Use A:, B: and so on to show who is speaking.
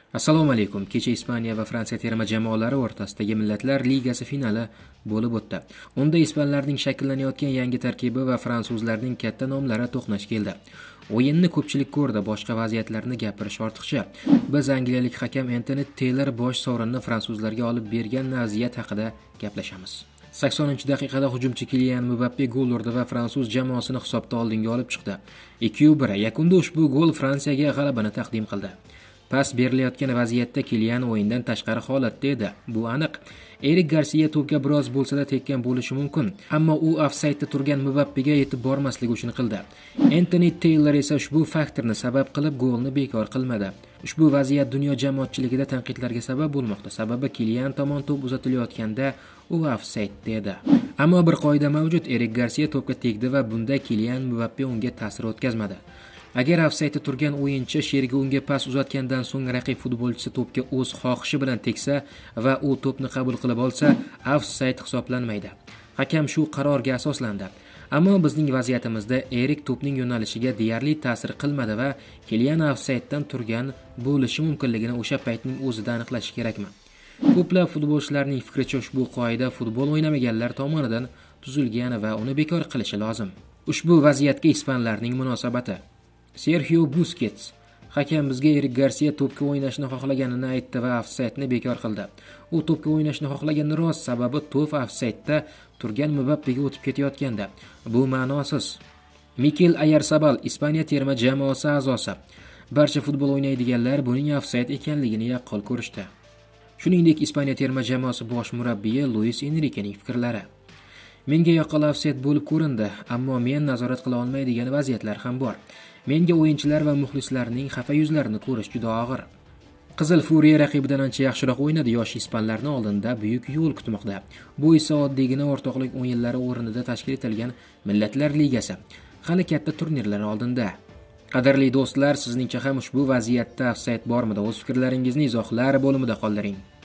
A: Assalomu alaykum. Kecha Ispaniya va Fransiya terma jamoalari o'rtasidagi Millatlar Ligasi finali bo'lib o'tdi. Unda ispanlarning shakllanayotgan yangi tarkibi va fransuzlarning katta nomlari to'qnash keldi. O'yinni ko'pchilik ko'rdi, boshqa vaziyatlarni gapirish ortiqcha. Biz angliyalik hakam Anthony Taylor bosh sovrinni fransuzlarga olib bergan vaziyat haqida gaplashamiz. 80-daqiqada hujumchi Kylian Mbappe gol urdi va fransuz jamoasini hisobda oldinga olib chiqdi. 2-1. Yakunda ushbu gol Fransiyaga g'alabani taqdim qildi. Pas berilayotgan vaziyatda Kylian o'yindan tashqari holatda edi. Bu aniq. Erik Garcia to'pga biroz bo'lsa-da tekkan bo'lishi mumkin, ammo u ofsaydda turgan Mbappega yetib bormasligi uchun qildi. Anthony Taylor esa ushbu faktorni sabab qilib golni bekor qilmadi. Ushbu vaziyat dunyo jamoatchiligida tanqidlarga sabab bo'lmoqda. Sababi Kylian tomon to'p uzatilayotganda u ofsaydda edi. Ammo bir qoida mavjud. Erik Garcia to'pga tegdi va bunda Kylian Mbappe unga ta'sir o'tkazmadi. Agar ofsaydda turgan o'yinchi sherigi unga pas uzatgandan so'ng raqib futbolchisi to'pga o'z xohishi bilan tegsa va u to'pni qabul qilib olsa, ofsayd hisoblanmaydi. Hakam shu qarorga asoslandi. Ammo bizning vaziyatimizda Erik to'pning yo'nalishiga deyarli ta'sir qilmadi va Kylian ofsayddan turgan bo'lishi mumkinligini o'sha paytning o'zida aniqlash kerakmi? Ko'plab futbolchilarning fikricha ushbu qoida futbol o'ynamaganlar tomonidan tuzilgan va uni bekor qilishi lozim. Ushbu vaziyatga ispanlarning munosabati. Sergio Busquets: hakam bizga Erik Garcia to'pga o'ynashni xohlaganini aytdi va ofsaydni bekor qildi. U to'pga o'ynashni xohlagani rost, sababi to'p ofsaydda turgan Mbappega o'tib ketayotganda. Bu ma'nosiz. Mikel Oyarzabal, Ispaniya terma jamoasi a'zosi: barcha futbol o'ynaydiganlar buning ofsayd ekanligini yaqqol ko'rishdi. Shuningdek, Ispaniya terma jamoasi bosh murabbiyi Luis Enriquening fikrlari: menga yoqqan ofsayd bo'lib ko'rindi, ammo men nazorat qila olmaydigan vaziyatlar ham bor. Menga o'yinchilar va muxlislarning xafa yuzlarini ko'rish juda og'ir. Qizil Furiya raqibidan ancha yaxshiroq o'ynadi. Yosh ispanlarning oldinda buyuk yo'l kutmoqda. Bu esa oddiygina o'rtoqlik o'yinlari o'rnida tashkil etilgan Millatlar Ligasi. Hali katta turnirlar oldinda. Qadrli do'stlar, sizningcha ham ushbu vaziyatda ofsayd bormidi? O'z fikrlaringizni izohlar bo'limida qoldiring.